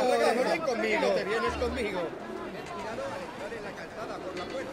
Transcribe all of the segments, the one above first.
vamos, ven conmigo. Te vienes conmigo. He tirado al entrar en la calzada por la puerta.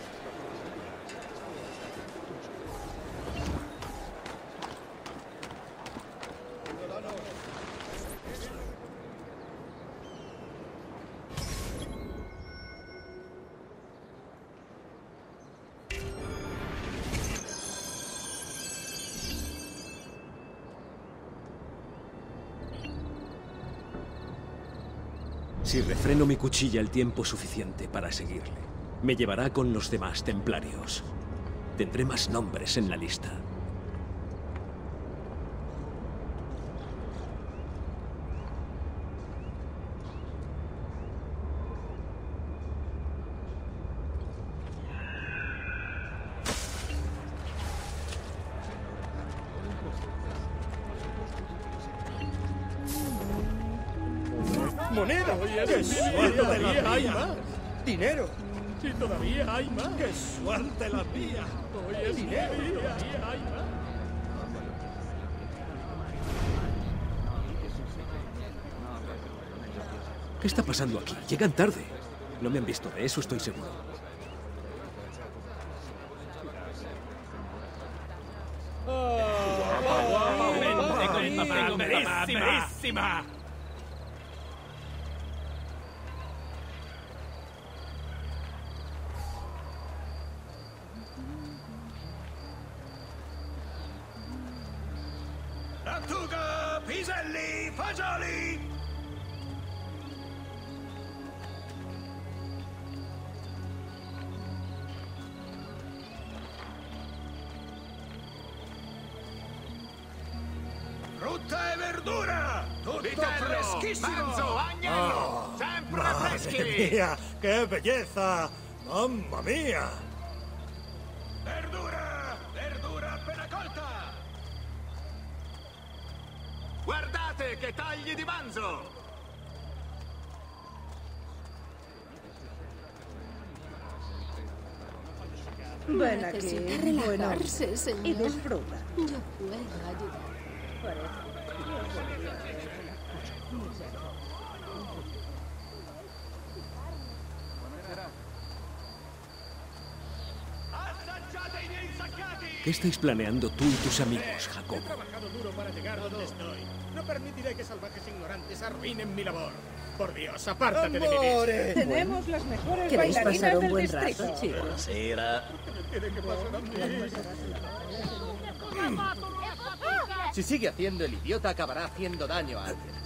Si refreno mi cuchilla el tiempo suficiente para seguirle, me llevará con los demás templarios. Tendré más nombres en la lista. ¡Moneda! ¡Qué suerte la hay mía! más! ¡Dinero! ¡Y todavía hay más! ¡Qué suerte la mía! Hoy es ¡Dinero! todavía hay más! ¿Qué está pasando aquí? Llegan tarde. No me han visto, de eso estoy seguro. ¡Primerísima! Lattuga, piselli, fagioli! Frutta e verdura! Tutto freschissimo! Manzo, agnello! Sempre freschi! ¡Madre mía! ¡Qué belleza! ¡Mamma mía! Verdura! Verdura appena colta! Guardate che tagli di manzo! Ven aquí, Necesita bueno, relajarse, señor. y disfruta. Yo puedo ayudar. Assaggiate i miei insaccati! ¿Qué estáis planeando tú y tus amigos, Jacobo? He trabajado duro para llegar donde estoy. No permitiré que salvajes ignorantes arruinen mi labor. Por Dios, apártate de mi vista. ¡Amore! Tenemos las mejores ¿Queréis bailarinas pasar un del buen distrito. rato, chicos? Tiene que pasar a mí. Si sigue haciendo el idiota, acabará haciendo daño a alguien.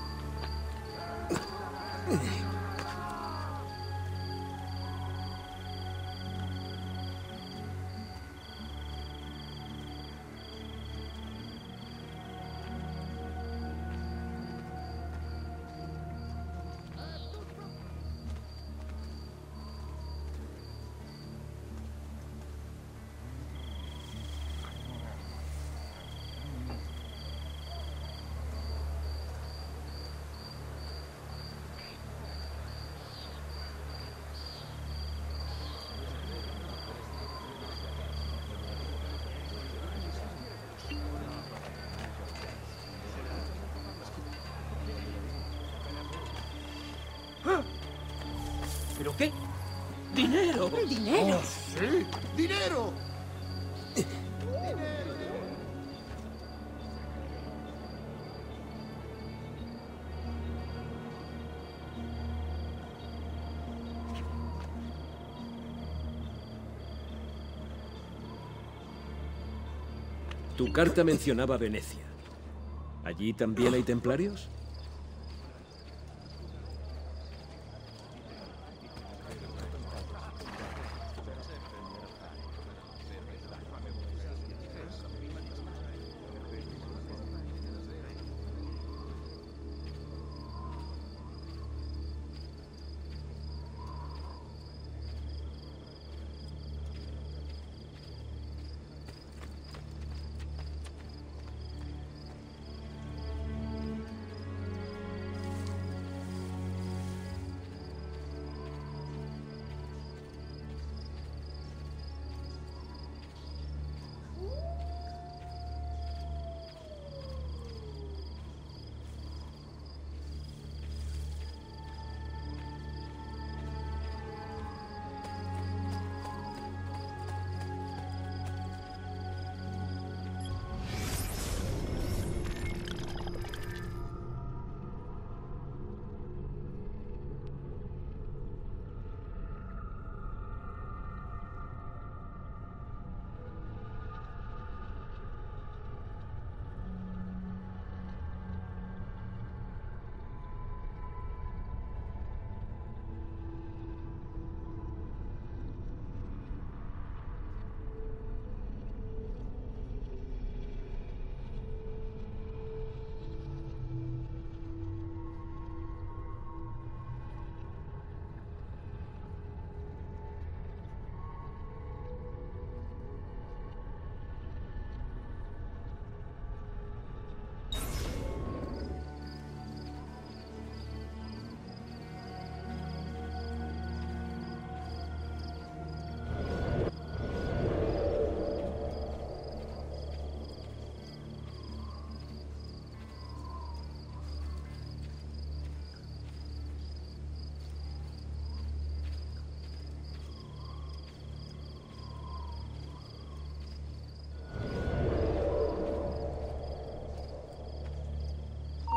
¿Pero qué? ¡Dinero! ¡Dinero! ¡Sí! ¡Dinero! Tu carta mencionaba Venecia. ¿Allí también hay templarios?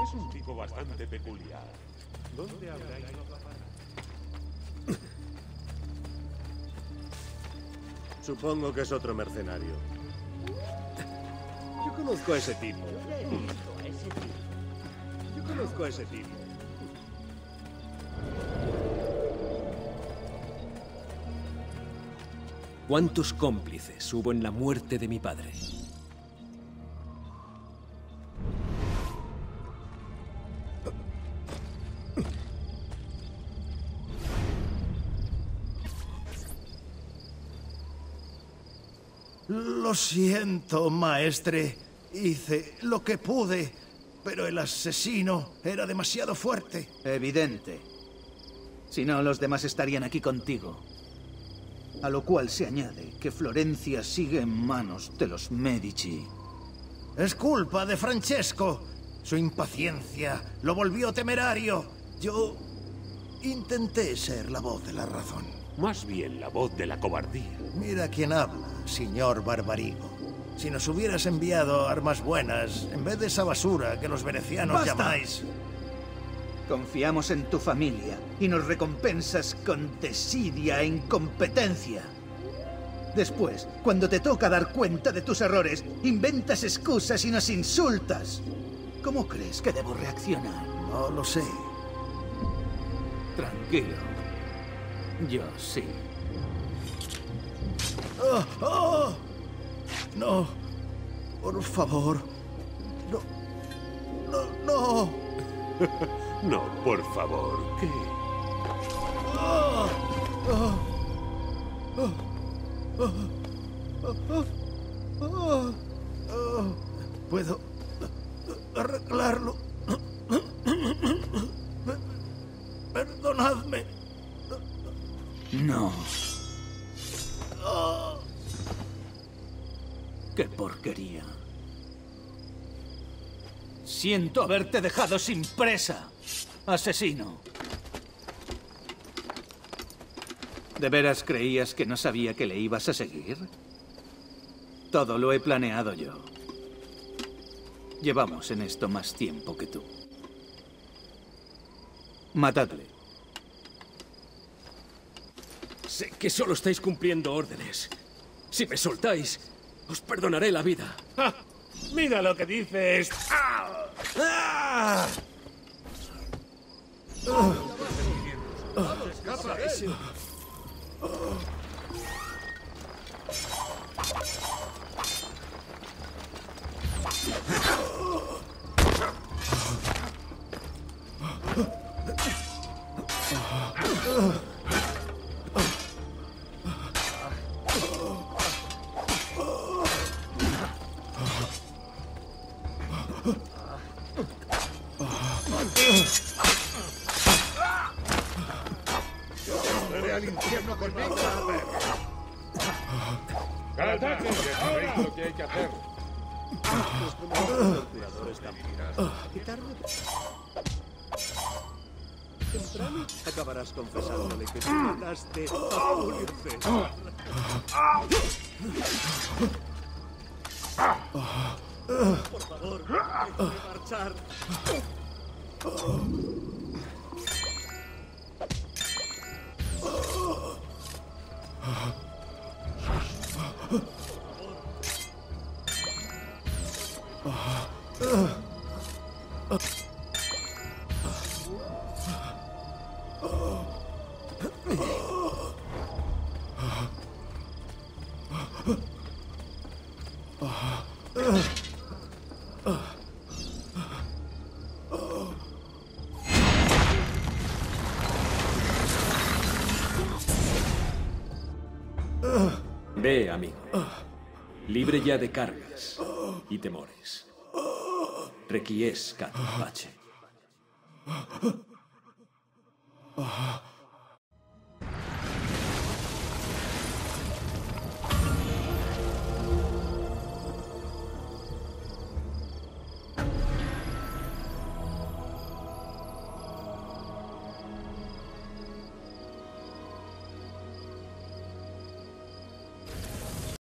Es un tipo bastante peculiar. ¿Dónde habrá ido a parar? Supongo que es otro mercenario. Yo conozco a ese tipo. Yo conozco a ese tipo. ¿Cuántos cómplices hubo en la muerte de mi padre? Lo siento, maestre. Hice lo que pude, pero el asesino era demasiado fuerte. Evidente. Si no, los demás estarían aquí contigo. A lo cual se añade que Florencia sigue en manos de los Medici. Es culpa de Francesco. Su impaciencia lo volvió temerario. Yo intenté ser la voz de la razón. Más bien la voz de la cobardía. Mira quién habla, señor Barbarigo. Si nos hubieras enviado armas buenas, en vez de esa basura que los venecianos ¡Basta! llamáis... Confiamos en tu familia y nos recompensas con desidia e incompetencia. Después, cuando te toca dar cuenta de tus errores, inventas excusas y nos insultas. ¿Cómo crees que debo reaccionar? No lo sé. Tranquilo. Yo sí. ¡Oh! ¡Oh! No. Por favor. No. No, no. No, por favor, ¿qué? Oh, oh, oh, oh, oh, oh, oh. Puedo arreglarlo. Perdonadme. No. Oh. ¡Qué porquería! Siento haberte dejado sin presa, asesino. ¿De veras creías que no sabía que le ibas a seguir? Todo lo he planeado yo. Llevamos en esto más tiempo que tú. Matadle. Sé que solo estáis cumpliendo órdenes. Si me soltáis, os perdonaré la vida. ¡Ja! ¡Mira lo que dices! ¡Ah! ¡Ah! Escapa de él. Iré al infierno conmigo. ¡Ataque! Sabéis lo que hay que hacer. Los cuidadores también. Quitarme. Temprano acabarás confesándole que tú mataste a Julio César. Por favor, déjame marchar. Ve, amigo. Libre ya de cargas y temores. Requiescat pace.